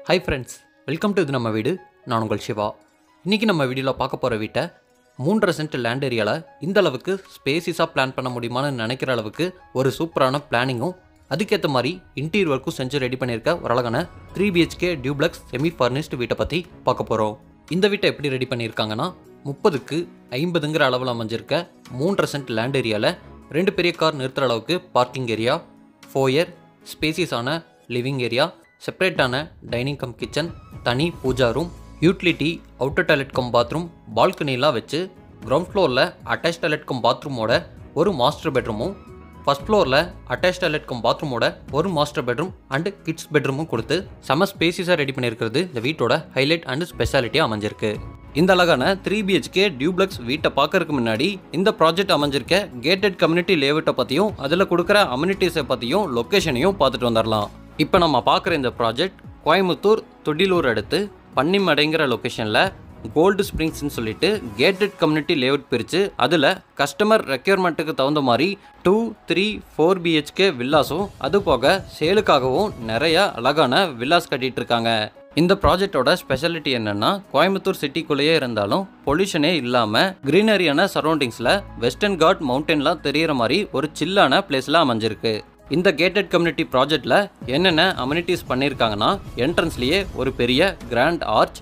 Hi friends, welcome to நம்ம வீடு. நான் உங்கள் சிவா. இன்னைக்கு நம்ம வீடியோல பார்க்க போற வீட்டை 3.5 சென்ட் லேண்ட் ஏரியால இந்த அளவுக்கு ஸ்பேசிஸா பிளான் பண்ண முடியுமான்னு நினைக்கிற அளவுக்கு ஒரு சூப்பரான பிளானிங்கும் அதுக்கேற்ற மாதிரி இன்டீரியர் ஒர்க்கும் செஞ்சு ரெடி பண்ணியிருக்க ஒரு அழகான 3 BHK டியூப்ளெக்ஸ் செமி ஃபர்னிஷ்டு வீட்டை பற்றி பார்க்க போகிறோம். இந்த வீட்டை எப்படி ரெடி பண்ணியிருக்காங்கன்னா 30க்கு 50ங்கிற அளவில் அமைஞ்சிருக்க 3.5 சென்ட் லேண்ட் ஏரியாவில் 2 பெரிய கார் நிறுத்துற அளவுக்கு பார்க்கிங் ஏரியா, ஃபோயர், ஸ்பேசிஸான லிவிங் ஏரியா, செப்பரேட்டான டைனிங் கம் கிச்சன், தனி puja room, utility, outer toilet cum bathroom, பால்கனிலாம் வச்சு கிரவுண்ட் ஃப்ளோரில் அட்டாச் டாய்லெட் கம் பாத்ரூமோட ஒரு மாஸ்டர் பெட்ரூமும், ஃபர்ஸ்ட் ஃப்ளோரில் அட்டாச் டாய்லெட் கம் பாத்ரூமோட ஒரு மாஸ்டர் பெட்ரூம் அண்ட் கிட்ஸ் பெட்ரூமும் கொடுத்து செம ஸ்பேசிஸாக ரெடி பண்ணியிருக்கிறது இந்த வீட்டோட ஹைலைட் அண்ட் ஸ்பெஷாலிட்டியாக அமைஞ்சிருக்கு. இந்த அழகான 3 BHK டியூப்ளெக்ஸ் வீட்டை பார்க்கறதுக்கு முன்னாடி இந்த ப்ராஜெக்ட் அமைஞ்சிருக்க கேட்டட் கம்யூனிட்டி லேஅவுட்டை பற்றியும் அதில் கொடுக்குற அம்யூனிட்டிஸை பற்றியும் லொக்கேஷனையும் பார்த்துட்டு வந்துடலாம். இப்போ நம்ம பார்க்குற இந்த ப்ராஜெக்ட் கோயம்புத்தூர் துடியலூர் அடுத்து பன்னிமடைங்கிற லொக்கேஷனில் கோல்டு ஸ்ப்ரிங்ஸ்ன்னு சொல்லிட்டு கேட்டட் கம்யூனிட்டி லேஅவுட் பிரித்து அதில் கஸ்டமர் ரெக்யர்மெண்ட்டுக்கு தகுந்த மாதிரி 2, 3, 4 BHK வில்லாஸும் அது போக சேலுக்காகவும் நிறைய அழகான வில்லாஸ் கட்டிகிட்டு இருக்காங்க. இந்த ப்ராஜெக்டோட ஸ்பெஷாலிட்டி என்னென்னா கோயம்புத்தூர் சிட்டிக்குள்ளேயே இருந்தாலும் பொல்யூஷனே இல்லாமல் க்ரீனரியான சரௌண்டிங்ஸில் வெஸ்டர்ன் காட் மவுண்டன்லாம் தெரிகிற மாதிரி ஒரு சில்லான பிளேஸில் அமைஞ்சிருக்கு. இந்த கேட்டட் கம்யூனிட்டி ப்ராஜெக்டில் என்னென்ன அம்யூனிட்டிஸ் பண்ணியிருக்காங்கன்னா என்ட்ரன்ஸ்லேயே ஒரு பெரிய grand arch,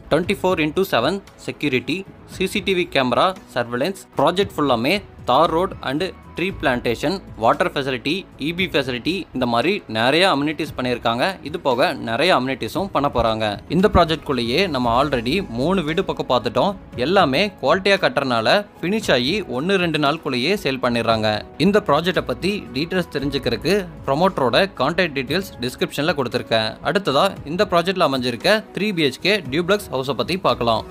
24x7 security, CCTV camera surveillance, project ஃபுல்லாமே tar road and tree plantation, water facility, EB facility, இந்த மாதிரி நிறைய அம்யூனிட்டிஸ் பண்ணியிருக்காங்க. இது போக நிறைய அம்யூனிட்டிஸும் பண்ண போகிறாங்க. இந்த ப்ராஜெக்ட்குள்ளேயே நம்ம ஆல்ரெடி 3 வீடு பக்கம் பார்த்துட்டோம். எல்லாமே குவாலிட்டியாக கட்டுறதுனால ஃபினிஷ் ஆகி 1-2 நாளுக்குள்ளேயே சேல் பண்ணிடுறாங்க. இந்த ப்ராஜெக்டை பற்றி டீட்டெயில்ஸ் தெரிஞ்சுக்கிறதுக்கு ப்ரொமோட்டரோட கான்டாக்ட் டீட்டெயில்ஸ் டிஸ்கிரிப்ஷனில் கொடுத்துருக்கேன். அடுத்ததாக இந்த ப்ராஜெக்டில் அமைஞ்சிருக்க 3 BHK டியூப்ளெக்ஸ் ஹவுஸை பற்றி பார்க்கலாம்.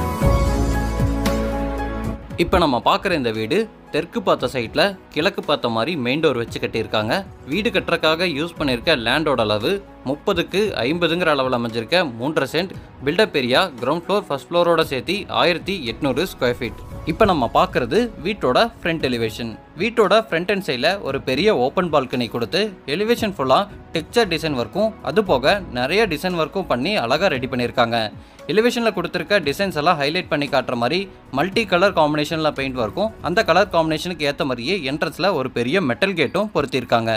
இப்போ நம்ம பார்க்குற இந்த வீடு தெற்கு பார்த்த சைட்டில் கிழக்கு பார்த்த மாதிரி மெயின் டோர் வச்சு கட்டியிருக்காங்க. வீடு கட்டுறதுக்காக யூஸ் பண்ணியிருக்க லேண்டோட அளவு 30க்கு 50ங்கிற அளவில் அமைஞ்சிருக்க 3.5 cent built up area, ground floor first ஃப்ளோரோட சேர்த்து 1800 ஸ்கொயர் ஃபீட். இப்போ நம்ம பார்க்குறது வீட்டோட ஃப்ரண்ட் எலிவேஷன். வீட்டோட ஃப்ரண்ட் அண்ட் சைடில் ஒரு பெரிய ஓப்பன் பால்கனி கொடுத்து எலிவேஷன் ஃபுல்லாக டெக்ஸ்சர் டிசைன் ஒர்க்கும் அது போக நிறைய டிசைன் ஒர்க்கும் பண்ணி அழகாக ரெடி பண்ணியிருக்காங்க. எலிவேஷனில் கொடுத்துருக்க டிசைன்ஸ் எல்லாம் ஹைலைட் பண்ணி காட்டுற மாதிரி மல்டி கலர் காம்பினேஷனில் பெயிண்ட் ஒர்க்கும் அந்த கலர் காம்பினேஷனுக்கு ஏற்ற மாதிரியே என்ட்ரன்ஸில் ஒரு பெரிய மெட்டல் கேட்டும் பொருத்தியிருக்காங்க.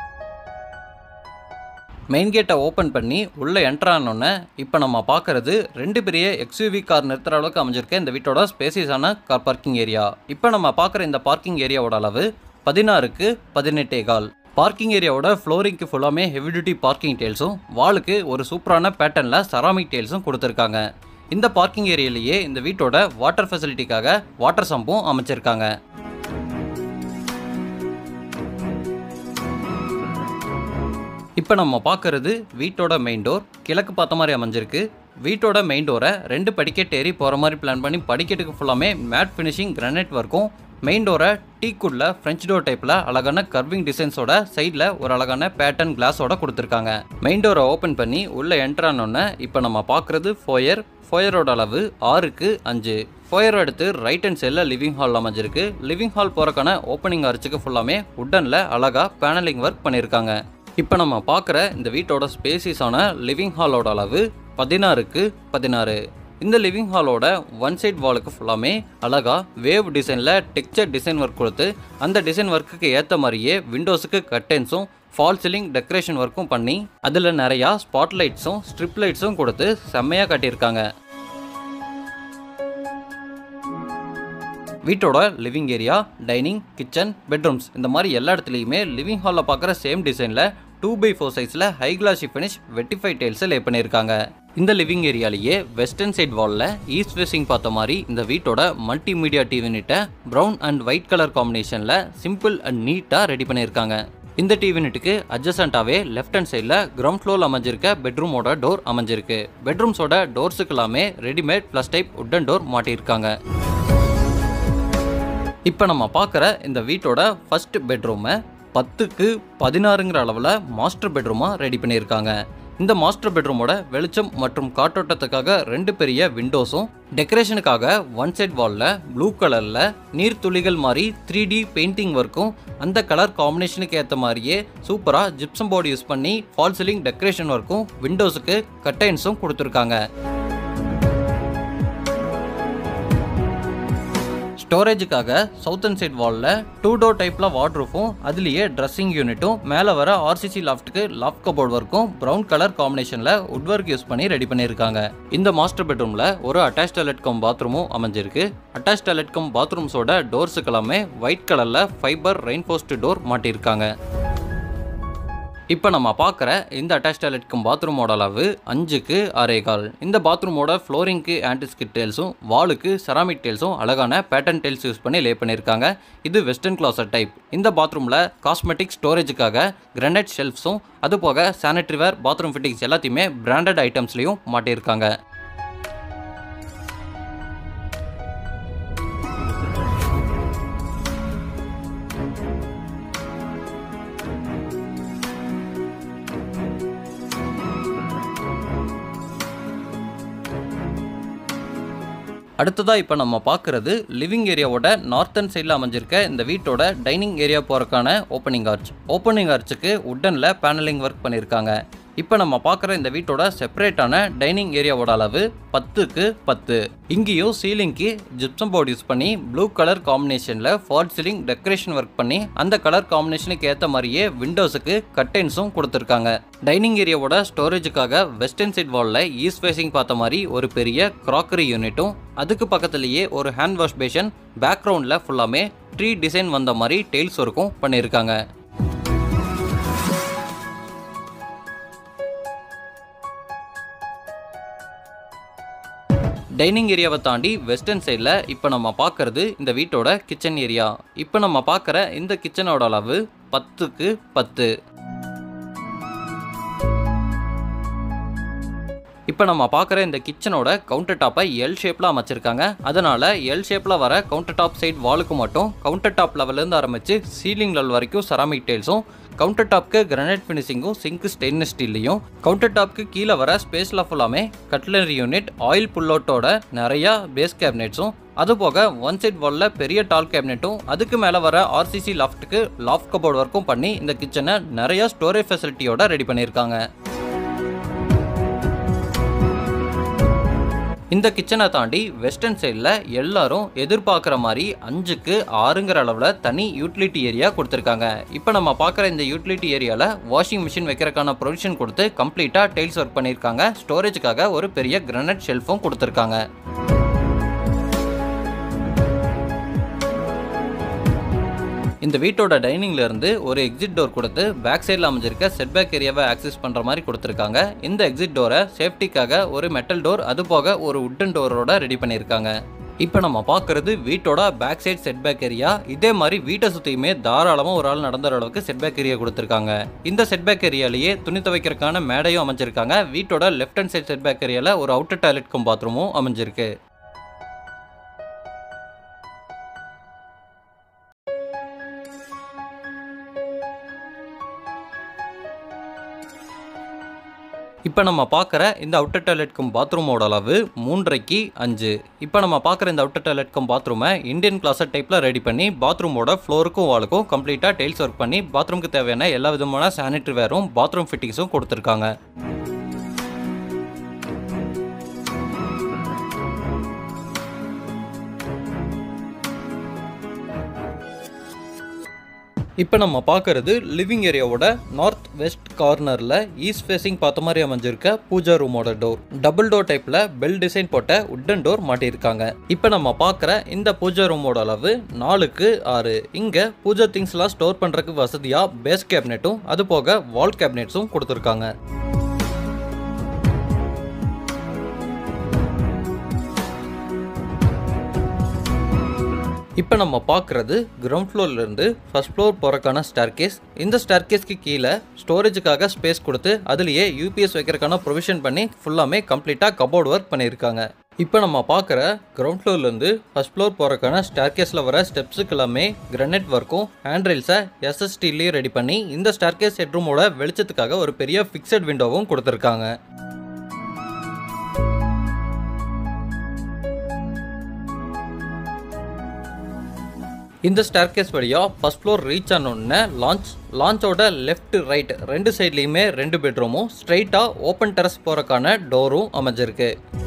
மெயின் கேட்டை ஓப்பன் பண்ணி உள்ளே என்ட்ரு ஆனோன்னே இப்போ நம்ம பார்க்குறது 2 பெரிய XUV கார் நிறுத்துற அளவுக்கு அமைஞ்சிருக்க இந்த வீட்டோட ஸ்பேசிஸான கார் பார்க்கிங் ஏரியா. இப்போ நம்ம பார்க்குற இந்த பார்க்கிங் ஏரியாவோட அளவு 16க்கு 18.25. பார்க்கிங் ஏரியாவோட ஃப்ளோரிங்க்கு ஃபுல்லாமே ஹெவி டியூட்டி பார்க்கிங் டெயில்ஸும் வாலுக்கு ஒரு சூப்பரான பேட்டர்னில் செராமிக் டெயில்ஸும் கொடுத்துருக்காங்க. இந்த பார்க்கிங் ஏரியாலேயே இந்த வீட்டோட வாட்டர் ஃபெசிலிட்டிக்காக வாட்டர் சம்பும் அமைச்சிருக்காங்க. இப்போ நம்ம பார்க்குறது வீட்டோட மெயின் டோர் கிழக்கு பார்த்த மாதிரி அமைஞ்சிருக்கு. வீட்டோட மெயின் டோரை 2 படிக்கட்டு ஏறி போகிற மாதிரி பிளான் பண்ணி படிக்கட்டுக்கு ஃபுல்லாமே மேட் ஃபினிஷிங் கிரானைட் ஒர்க்கும், மெயின் டோரை டீக்குள்ள ஃப்ரெஞ்ச் டோர் டைப்பில் அழகான கர்விங் டிசைன்ஸோட சைடில் ஒரு அழகான பேட்டர்ன் கிளாஸோட கொடுத்துருக்காங்க. மெயின் டோரை ஓப்பன் பண்ணி உள்ளே என்ட்ரானோன்னே இப்போ நம்ம பார்க்குறது ஃபோயர். ஃபோயரோட அளவு 6க்கு 5. ஃபோயர் எடுத்து ரைட் ஹேண்ட் சைடில் லிவிங் ஹால் அமைஞ்சிருக்கு. லிவிங் ஹால் போகிறக்கான ஓப்பனிங் ஆர்ச்சுக்கு ஃபுல்லாமே உட்டனில் அழகாக பேனலிங் ஒர்க் பண்ணியிருக்காங்க. இப்போ நம்ம பார்க்குற இந்த வீட்டோட ஸ்பேசிஸான லிவிங் ஹாலோட அளவு 16க்கு 16. இந்த லிவிங் ஹாலோட ஒன் சைட் வாலுக்கு ஃபுல்லாமே அழகாக வேவ் டிசைனில் டெக்ஸ்சர் டிசைன் ஒர்க் கொடுத்து அந்த டிசைன் ஒர்க்குக்கு ஏற்ற மாதிரியே விண்டோஸுக்கு கர்டன்ஸும் ஃபால் சீலிங் டெக்கரேஷன் ஒர்க்கும் பண்ணி அதில் நிறையா ஸ்பாட் லைட்ஸும் ஸ்ட்ரிப் லைட்ஸும் கொடுத்து செம்மையாக கட்டியிருக்காங்க. வீட்டோட living area, dining, kitchen, bedrooms இந்த மாதிரி எல்லா இடத்துலையுமே லிவிங் ஹாலில் பார்க்குற சேம் டிசைனில் 2x4 சைஸில் ஹை கிளாசி ஃபினிஷ் வெட்டிஃபை டைல்ஸை லே பண்ணியிருக்காங்க. இந்த லிவிங் ஏரியாலேயே வெஸ்டர்ன் சைட் வாலில் ஈஸ்ட் ஃபேஸிங் பார்த்த மாதிரி இந்த வீட்டோட மல்டிமீடியா டிவி யூனிட்டை ப்ரௌன் அண்ட் ஒயிட் கலர் காம்பினேஷனில் சிம்பிள் அண்ட் நீட்டாக ரெடி பண்ணியிருக்காங்க. இந்த டிவி யூனிட்டுக்கு அட்ஜசண்டாகவே லெஃப்ட் ஹேண்ட் சைடில் கிரவுண்ட் ஃப்ளோரில் அமைஞ்சிருக்க பெட்ரூமோட டோர் அமைஞ்சிருக்கு. பெட்ரூம்ஸோட டோர்ஸுக்கு எல்லாமே readymade flush type wooden door மாட்டியிருக்காங்க. இப்போ நம்ம பார்க்குற இந்த வீட்டோட ஃபர்ஸ்ட் பெட்ரூமை 10க்கு 16ங்கிற அளவில் மாஸ்டர் பெட்ரூமாக ரெடி பண்ணியிருக்காங்க. இந்த மாஸ்டர் பெட்ரூமோட வெளிச்சம் மற்றும் காற்றோட்டத்துக்காக 2 பெரிய விண்டோஸும், டெக்கரேஷனுக்காக ஒன் சைட் வால்ல ப்ளூ கலர்ல நீர்த்துளிகள் மாதிரி 3D பெயிண்டிங் ஒர்க்கும், அந்த கலர் காம்பினேஷனுக்கு ஏற்ற மாதிரியே சூப்பரா ஜிப்சம் போர்டு யூஸ் பண்ணி ஃபால் சீலிங் டெக்கரேஷன் ஒர்க்கும், விண்டோஸுக்கு கர்டைன்ஸும் கொடுத்துருக்காங்க. ஸ்டோரேஜுக்காக சவுத் அண்ட் சைட் வால்ல 2 டோர் டைப்ல வார்ட்ரூஃபும், அதுலயே ட்ரெஸ்ஸிங் யூனிட்டும், மேல வர RCC லாஃப்ட்டுக்கு லாஃப்ட் கபோர்ட் ஒர்க்கும் பிரவுன் கலர் காம்பினேஷன்ல வுட் ஒர்க் யூஸ் பண்ணி ரெடி பண்ணியிருக்காங்க. இந்த மாஸ்டர் பெட்ரூம்ல ஒரு அட்டாச் டாய்லெட் கம் பாத்ரூமும் அமைஞ்சிருக்கு. அட்டாச் டாய்லெட் கம் பாத்ரூம்ஸோட டோர்ஸுக்கு எல்லாமே ஒயிட் கலர்ல ஃபைபர் ரெயின்போஸ்ட் டோர் மாட்டியிருக்காங்க. இப்போ நம்ம பார்க்குற இந்த அட்டாச் டாய்லெட் கம் பாத்ரூமோட அளவு 5க்கு 6.25. இந்த பாத்ரூமோட ஃப்ளோரிங்க்கு ஆன்டிஸ்கிட் டைல்ஸும், வாலுக்கு செராமிக் டைல்ஸும் அழகான பேட்டர்ன் டைல்ஸ் யூஸ் பண்ணி லே பண்ணியிருக்காங்க. இது வெஸ்டர்ன் கிளாசட் டைப். இந்த பாத்ரூமில் காஸ்மெட்டிக் ஸ்டோரேஜுக்காக கிரானைட் ஷெல்ஃப்ஸும், அதுபோக சானிட்டரி வேர், பாத்ரூம் ஃபிட்டிங்ஸ் எல்லாத்தையுமே பிராண்டட் ஐட்டம்ஸ்லையும் மாட்டியிருக்காங்க. அடுத்ததா இப்போ நம்ம பார்க்குறது லிவிங் ஏரியாவோட நார்த்தன் சைடில் அமைஞ்சிருக்க இந்த வீட்டோட டைனிங் ஏரியா போகிறக்கான ஓப்பனிங் ஆர்ச். ஓப்பனிங் ஆர்ச்சுக்கு உட்டனில் பேனலிங் ஒர்க் பண்ணியிருக்காங்க. இப்போ நம்ம பார்க்குற இந்த வீட்டோட செப்பரேட்டான டைனிங் ஏரியாவோட அளவு 10க்கு 10. இங்கேயும் சீலிங்க்கு ஜிப்சம் போர்டு யூஸ் பண்ணி ப்ளூ கலர் காம்பினேஷனில் ஃபால் சீலிங் டெக்கரேஷன் ஒர்க் பண்ணி அந்த கலர் காம்பினேஷனுக்கு ஏற்ற மாதிரியே விண்டோஸுக்கு கர்டைன்ஸும் கொடுத்துருக்காங்க. டைனிங் ஏரியாவோட ஸ்டோரேஜுக்காக வெஸ்டர்ன் சைட் வாலில் ஈஸ்ட் ஃபேசிங் பார்த்த மாதிரி ஒரு பெரிய கிராக்கரி யூனிட்டும், அதுக்கு பக்கத்துலேயே ஒரு ஹேண்ட் வாஷ் பேஷன், பேக்ரவுண்டில் ஃபுல்லாமே ட்ரீ டிசைன் வந்த மாதிரி டெயில்ஸ் ஒர்க்கும் பண்ணியிருக்காங்க. டைனிங் ஏரியாவை தாண்டி வெஸ்டர்ன் சைடில் இப்போ நம்ம பார்க்குறது இந்த வீட்டோட கிச்சன் ஏரியா. இப்போ நம்ம பார்க்குற இந்த கிச்சனோட அளவு 10க்கு 10. இப்போ நம்ம பார்க்குற இந்த கிச்சனோட கவுண்டர் டாப்பை எல் ஷேப்பில் அமைச்சிருக்காங்க. அதனால் எல் ஷேப்பில் வர கவுண்டர் டாப் சைட் வாலுக்கு மட்டும் கவுண்டர் டாப் லெவலேருந்து ஆரம்பித்து சீலிங் லெவல் வரைக்கும் செராமிக் டைல்ஸும், கவுண்டர் டாப்க்கு கிரானைட் ஃபினிஷிங்கும், சிங்க் ஸ்டெயின்லெஸ் ஸ்டீல்லையும், கவுண்டர் டாப்க்கு கீழே வர ஸ்பேஸில் ஃபுல்லாமே கட்லரி யூனிட், ஆயில் புல்லோட்டோட நிறையா பேஸ் கேபினெட்ஸும், அதுபோக ஒன் சைட் வாலில் பெரிய டால் கேபினெட்டும், அதுக்கு மேலே வர RCC லாஃப்ட்டுக்கு லாஃப்ட் கபோர்ட் ஒர்க்கும் பண்ணி இந்த கிச்சனை நிறையா ஸ்டோரேஜ் ஃபெசிலிட்டியோட ரெடி பண்ணியிருக்காங்க. இந்த கிச்சனை தாண்டி வெஸ்டர்ன் சைடில் எல்லாரும் எதிர்பார்க்குற மாதிரி 5க்கு 6ங்கிற அளவில் தனி யூட்டிலிட்டி ஏரியா கொடுத்துருக்காங்க. இப்போ நம்ம பார்க்குற இந்த யூட்டிலிட்டி ஏரியாவில் வாஷிங் மிஷின் வைக்கிறதுக்கான ப்ரொவிஷன் கொடுத்து கம்ப்ளீட்டாக டைல்ஸ் ஒர்க் பண்ணியிருக்காங்க. ஸ்டோரேஜுக்காக ஒரு பெரிய கிரானைட் ஷெல்ஃபும் கொடுத்துருக்காங்க. இந்த வீட்டோட டைனிங்ல இருந்து ஒரு எக்ஸிட் டோர் கொடுத்து பேக் சைடில் அமைஞ்சிருக்க செட்பேக் ஏரியாவை ஆக்சஸ் பண்ணுற மாதிரி கொடுத்துருக்காங்க. இந்த எக்ஸிட் டோரை சேஃப்டிக்காக ஒரு மெட்டல் டோர், அது போக ஒரு உட்டன் டோரோட ரெடி பண்ணியிருக்காங்க. இப்போ நம்ம பார்க்குறது வீட்டோட பேக் சைட் செட்பேக் ஏரியா. இதே மாதிரி வீட்டை சுற்றியுமே தாராளமாக ஒரு ஆள் நடந்துற அளவுக்கு செட்பேக் ஏரியா கொடுத்துருக்காங்க. இந்த செட்பேக் ஏரியாலேயே துணி துவைக்கிறதுக்கான மேடையும் அமைஞ்சிருக்காங்க. வீட்டோட லெஃப்ட் ஹேண்ட் சைட் செட்பேக் ஏரியாவில் ஒரு அவுட்டர் டாய்லெட் கம் பாத்ரூமும் அமைஞ்சிருக்கு. இப்போ நம்ம பார்க்குற இந்த அவுட்டர் டாய்லெட் கம் பாத்ரூமோட அளவு 3.5க்கு 5. இப்போ நம்ம பார்க்குற இந்த அவுட்டர் டாய்லெட் கம் பாத்ரூமை இந்தியன் கிளாசட் டைப்பில் ரெடி பண்ணி பாத்ரூமோட ஃப்ளோருக்கும் வாலுக்கும் கம்ப்ளீட்டாக டைல்ஸ் ஒர்க் பண்ணி பாத்ரூமுக்கு தேவையான எல்லா விதமான சானிட்டரி வேரும் பாத்ரூம் ஃபிட்டிங்ஸும் கொடுத்துருக்காங்க. இப்போ நம்ம பார்க்குறது லிவிங் ஏரியாவோட நார்த் வெஸ்ட் கார்னரில் ஈஸ்ட் ஃபேசிங் பார்த்த மாதிரி அமைஞ்சிருக்க பூஜா ரூமோட டோர். டபுள் டோர் டைப்பில் பெல் டிசைன் போட்ட உட்டன் டோர் மாட்டியிருக்காங்க. இப்போ நம்ம பார்க்குற இந்த பூஜா ரூமோட அளவு 4க்கு 6. இங்கே பூஜா திங்ஸ்லாம் ஸ்டோர் பண்ணுறதுக்கு வசதியாக பேஸ் கேபினெட்டும், அது போக வால் கேபினெட்ஸும் கொடுத்துருக்காங்க. இப்போ நம்ம பார்க்குறது கிரவுண்ட் ஃப்ளோர்லேருந்து ஃபர்ஸ்ட் ஃப்ளோர் போகிறக்கான ஸ்டேர்கேஸ். இந்த ஸ்டேர்கேஸ்க்கு கீழே ஸ்டோரேஜுக்காக ஸ்பேஸ் கொடுத்து அதுலேயே UPS வைக்கிறதுக்கான ப்ரொவிஷன் பண்ணி ஃபுல்லாமே கம்ப்ளீட்டாக கபோர்டு ஒர்க் பண்ணியிருக்காங்க. இப்போ நம்ம பார்க்குற கிரவுண்ட் ஃப்ளோர்லேருந்து ஃபஸ்ட் ஃப்ளோர் போகிறக்கான ஸ்டேர்கேஸில் வர ஸ்டெப்ஸுக்கு எல்லாமே கிரானைட் ஒர்க்கும் ஹேண்ட் ரெயில்ஸை எஸ்எஸ்டிலையும் ரெடி பண்ணி இந்த ஸ்டேர்கேஸ் ஹெட்ரூமோட வெளிச்சத்துக்காக ஒரு பெரிய ஃபிக்ஸட் விண்டோவும் கொடுத்துருக்காங்க. இந்த ஸ்டேர்கேஸ் வழியாக ஃபஸ்ட் ஃப்ளோர் ரீச் ஆனோடனே லான்ச்சோட லெஃப்ட் ரைட் ரெண்டு சைட்லேயுமே 2 பெட்ரூமும் ஸ்ட்ரைட்டாக ஓப்பன் டெரஸ் போகிறக்கான டோரும் அமைஞ்சிருக்கு.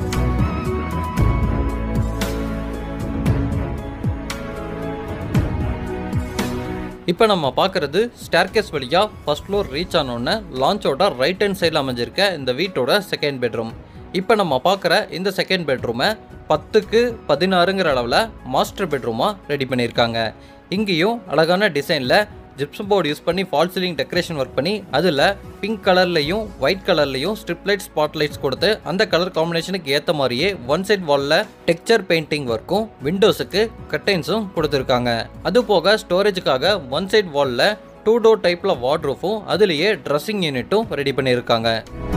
இப்போ நம்ம பார்க்குறது ஸ்டேர்கேஸ் வழியாக ஃபஸ்ட் ஃப்ளோர் ரீச் ஆனோடனே லான்ச்சோட ரைட் ஹேண்ட் சைடில் அமைஞ்சிருக்க இந்த வீட்டோட செகண்ட் பெட்ரூம். இப்போ நம்ம பார்க்குற இந்த செகண்ட் பெட்ரூமை 10க்கு 16ங்கிற அளவில் மாஸ்டர் பெட்ரூமாக ரெடி பண்ணியிருக்காங்க. இங்கேயும் அழகான டிசைனில் ஜிப்சம் போர்டு யூஸ் பண்ணி ஃபால் சீலிங் டெக்கரேஷன் ஒர்க் பண்ணி அதில் பிங்க் கலர்லையும் ஒயிட் கலர்லையும் ஸ்ட்ரிப் லைட் ஸ்பாட் லைட்ஸ் கொடுத்து அந்த கலர் காம்பினேஷனுக்கு ஏற்ற மாதிரியே ஒன் சைட் வாலில் டெக்ஸ்சர் பெயிண்டிங் ஒர்க்கும் விண்டோஸுக்கு கர்டைன்ஸும் கொடுத்துருக்காங்க. அது போக ஸ்டோரேஜுக்காக ஒன் சைட் வாலில் 2 டோர் டைப்பில் வார்ட்ரூஃபும் அதுலேயே ட்ரெஸ்ஸிங் யூனிட்டும் ரெடி பண்ணியிருக்காங்க.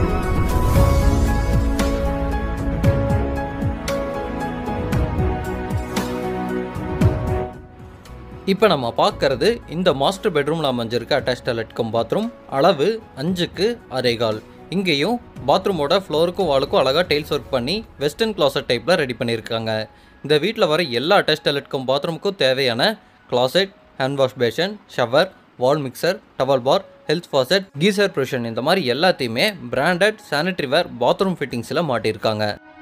இப்போ நம்ம பார்க்கறது இந்த மாஸ்டர் பெட்ரூமில் அமைஞ்சிருக்க அட்டாச் டாய்லெட் கம் பாத்ரூம். அளவு 5க்கு 6.25. இங்கேயும் பாத்ரூமோட ஃப்ளோருக்கும் வாலுக்கும் அழகாக டைல்ஸ் ஒர்க் பண்ணி வெஸ்டர்ன் கிளாசட் டைப்பில் ரெடி பண்ணியிருக்காங்க. இந்த வீட்டில் வர எல்லா அட்டாச் டாய்லெட் கம் பாத்ரூமுக்கும் தேவையான closet, hand wash basin, shower, wall mixer, towel bar, health faucet, geyser provision இந்த மாதிரி எல்லாத்தையுமே பிராண்டட் சானிட்டரி வேர் பாத்ரூம் ஃபிட்டிங்ஸில் மாட்டியிருக்காங்க.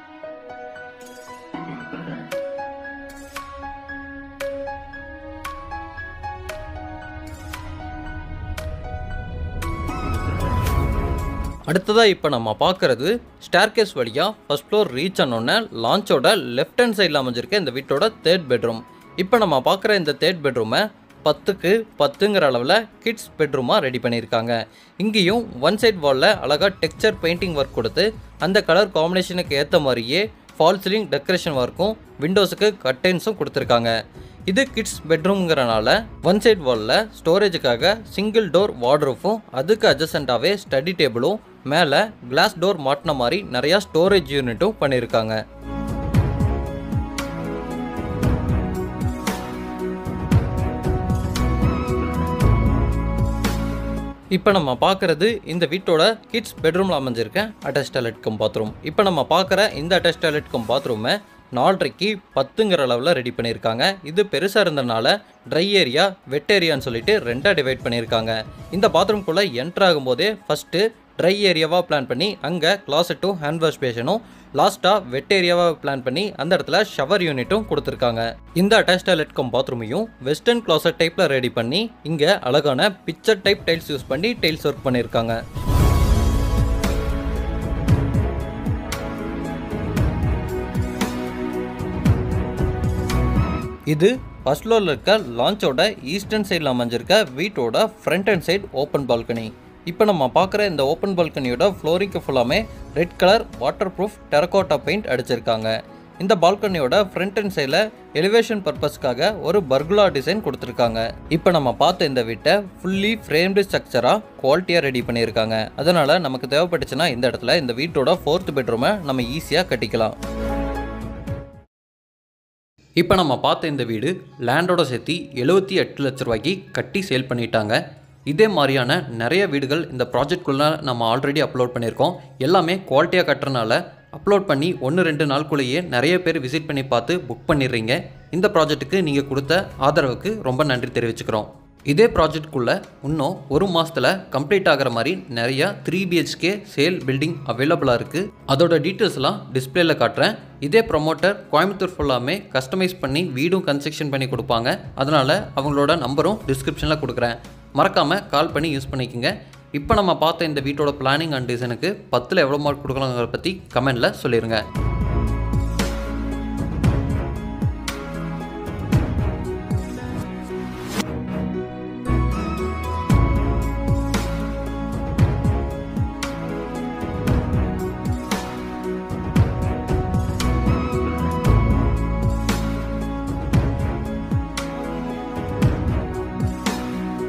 அடுத்ததாக இப்போ நம்ம பார்க்குறது ஸ்டேர்கேஸ் வழியாக ஃபஸ்ட் ஃப்ளோர் ரீச் ஆனோடனே லான்ச்சோட லெஃப்ட் ஹேண்ட் சைடில் அமைஞ்சிருக்க இந்த வீட்டோட தேர்ட் பெட்ரூம். இப்போ நம்ம பார்க்குற இந்த தேர்ட் பெட்ரூமை 10க்கு 10ங்கிற அளவில் கிட்ஸ் பெட்ரூமாக ரெடி பண்ணியிருக்காங்க. இங்கேயும் ஒன் சைட் வாலில் அழகாக டெக்ஸ்சர் பெயிண்டிங் ஒர்க் கொடுத்து அந்த கலர் காம்பினேஷனுக்கு ஏற்ற மாதிரியே ஃபால் சீலிங் டெக்கரேஷன் ஒர்க்கும் விண்டோஸுக்கு கர்டைன்ஸும் கொடுத்துருக்காங்க. இது கிட்ஸ் பெட்ரூம்ங்கிறனால ஒன் சைட் வாலில் ஸ்டோரேஜுக்காக சிங்கிள் டோர் வார்ட்ரூஃபும் அதுக்கு அட்ஜசண்டாகவே ஸ்டடி டேபிளும் மேலே கிளாஸ் டோர் மாட்டின மாதிரி நிறையா ஸ்டோரேஜ் யூனிட்டும் பண்ணியிருக்காங்க. இப்போ நம்ம பார்க்குறது இந்த வீட்டோட கிட்ஸ் பெட்ரூமில் அமைஞ்சிருக்க அட்டாச் டாய்லெட் கம் பாத்ரூம். இப்போ நம்ம பார்க்குற இந்த அட்டாச் டாய்லெட் கம் பாத்ரூமை 4.5க்கு 10ங்கிற அளவில் ரெடி பண்ணியிருக்காங்க. இது பெருசாக இருந்தனால ட்ரை ஏரியா, வெட் ஏரியான்னு சொல்லிட்டு 2ஆக டிவைட் பண்ணியிருக்காங்க. இந்த பாத்ரூம்குள்ளே என்ட்ரு ஆகும்போதே ஃபஸ்ட்டு ட்ரை ஏரியாவாக பிளான் பண்ணி அங்கே கிளாசட்டும் ஹேண்ட் வாஷ் பேஷனும் லாஸ்ட்டாக வெட் ஏரியாவாக பிளான் பண்ணி அந்த இடத்துல ஷவர் யூனிட்டும் கொடுத்துருக்காங்க. இந்த அட்டாச் டாய்லெட் கம் பாத்ரூமையும் வெஸ்டர்ன் கிளாசட் டைப்பில் ரெடி பண்ணி இங்கே அழகான பிக்சர் டைப் டைல்ஸ் யூஸ் பண்ணி டைல்ஸ் ஒர்க் பண்ணியிருக்காங்க. இது ஃபர்ஸ்ட் ஃப்ளோரில் இருக்க லான்ச்சோட ஈஸ்டர்ன் சைடில் அமைஞ்சிருக்க வீட்டோட front and side open balcony. இப்போ நம்ம பார்க்குற இந்த ஓப்பன் பால்கனியோட ஃப்ளோரிங்க்கு ஃபுல்லாமே red colour water proof terracotta paint அடிச்சிருக்காங்க. இந்த பால்கனியோட ஃப்ரண்ட் அண்ட் சைடில் எலிவேஷன் பர்பஸ்க்காக ஒரு பர்குலா டிசைன் கொடுத்துருக்காங்க. இப்போ நம்ம பார்த்த இந்த வீட்டை ஃபுல்லி ஃப்ரேம்டு ஸ்ட்ரக்சராக குவாலிட்டியாக ரெடி பண்ணியிருக்காங்க. அதனால் நமக்கு தேவைப்பட்டுச்சுன்னா இந்த இடத்துல இந்த வீட்டோட 4th பெட்ரூமை நம்ம ஈஸியாக கட்டிக்கலாம். இப்போ நம்ம பார்த்த இந்த வீடு லேண்டோட சேர்த்து 78 லட்ச ரூபாய்க்கு கட்டி சேல் பண்ணிட்டாங்க. இதே மாதிரியான நிறைய வீடுகள் இந்த ப்ராஜெக்ட்குள்ளே நம்ம ஆல்ரெடி அப்லோட் பண்ணியிருக்கோம். எல்லாமே குவாலிட்டியாக கட்டுறனால அப்லோட் பண்ணி 1-2 நாளுக்குள்ளேயே நிறைய பேர் விசிட் பண்ணி பார்த்து புக் பண்ணிடுறீங்க. இந்த ப்ராஜெக்ட்டுக்கு நீங்கள் கொடுத்த ஆதரவுக்கு ரொம்ப நன்றி தெரிவிச்சுக்கிறோம். இதே ப்ராஜெக்ட்குள்ளே இன்னும் 1 மாதத்தில் கம்ப்ளீட் ஆகிற மாதிரி நிறையா 3 BHK சேல் பில்டிங் அவைலபிளாக இருக்குது. அதோட டீட்டெயில்ஸ்லாம் டிஸ்பிளேல காட்டுறேன். இதே ப்ரொமோட்டர் கோயம்புத்தூர் ஃபுல்லாமே கஸ்டமைஸ் பண்ணி வீடும் கன்ஸ்ட்ரக்ஷன் பண்ணி கொடுப்பாங்க. அதனால் அவங்களோட நம்பரும் டிஸ்கிரிப்ஷனில் கொடுக்குறேன். மறக்காமல் கால் பண்ணி யூஸ் பண்ணிக்கோங்க. இப்போ நம்ம பார்த்த இந்த வீட்டோட பிளானிங் அண்ட் டிசைனுக்கு 10ல் எவ்வளோ மார்க் கொடுக்கலாங்கிறத பற்றி கமெண்டில் சொல்லிடுங்க.